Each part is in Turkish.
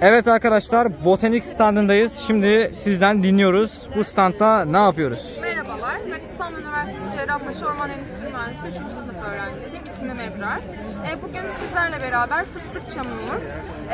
Evet arkadaşlar, botanik standındayız. Şimdi sizden dinliyoruz. Bu standta ne yapıyoruz? Merhabalar, ben İstanbul Üniversitesi Cerrahpaşa Orman Endüstri Mühendisliği 3. sınıf öğrencisiyim. İsmim Ebrar. Bugün sizlerle beraber fıstık çamımız,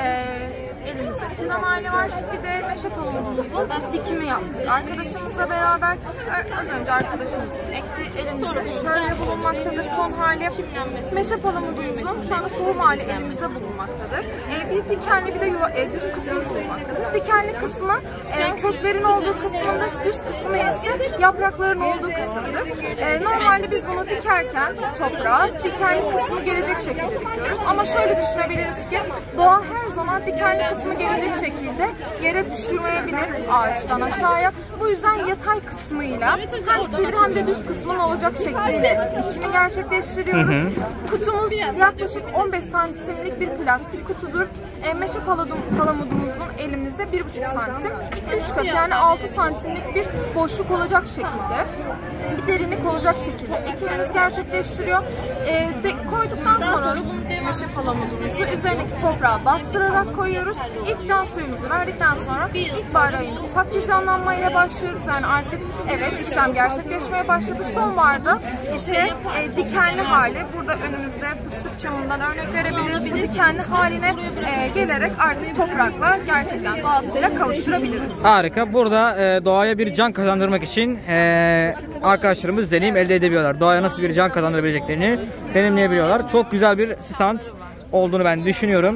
elimizde fidan hali var. Bir de meşe palamudumuzun dikimi yaptık. Arkadaşımızla beraber, az önce arkadaşımızın ekti. Elimizde şöyle bulunmaktadır son hali. Meşe palamudumuzun şu anda tohum hali elimizde bulunmaktadır. Bir dikenli bir de düz kısmı bulunmaktadır. Dikenli kısmı köklerin olduğu kısmında, düz kısmı ise yaprakların olduğu kısımdır. Normalde biz bunu dikerken toprağa dikenli kısmı gelecek şekilde dikiyoruz. Ama şöyle düşünebiliriz ki doğa her zaman dikenli kısmı gelecek şekilde yere düşürmeyebilir ağaçtan aşağıya. Bu yüzden yatay kısmıyla hem sivri hem de düz kısmın olacak şekliyle dikimi gerçekleştiriyoruz. Kutumuz yaklaşık 15 santimlik bir plastik kutudur. Meşe palamudumuzun elimizde 1,5 santim, 2-3 kat yani 6 santimlik bir boşluk olacak şekilde, bir derinlik olacak şekilde ekimimiz gerçekleştiriyor. Koyduktan sonra meşe palamudumuzu üzerindeki toprağa bastırarak koyuyoruz. İlk can suyumuzu verdikten sonra ilkbahar ayında ufak bir canlanmayla başlıyoruz. Yani artık evet işlem gerçekleşmeye başladı. Sonbaharda ise dikenli hali, burada önümüzde fıstık çamından örnek verebiliriz. Bu dikenli haline gelerek artık toprakla gerçekten doğasıyla kavuşturabiliriz. Harika. Burada doğaya bir can kazandırmak için arkadaşlarımız deneyim elde edebiliyorlar. Doğaya nasıl bir can kazandırabileceklerini deneyimleyebiliyorlar. Çok güzel bir stand olduğunu ben düşünüyorum.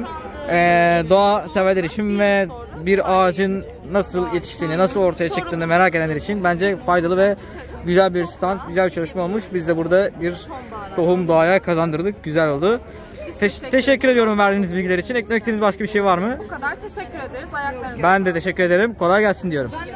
Doğa severler için ve bir ağacın nasıl yetiştiğini, nasıl ortaya çıktığını merak edenler için bence faydalı ve güzel bir stand, güzel bir çalışma olmuş. Biz de burada bir tohum doğaya kazandırdık. Güzel oldu. Teşekkür ediyorum verdiğiniz bilgiler için. Eklemek istediğiniz başka bir şey var mı? Bu kadar. Teşekkür ederiz. Ayaklarınıza. Ben de teşekkür ederim. Kolay gelsin diyorum.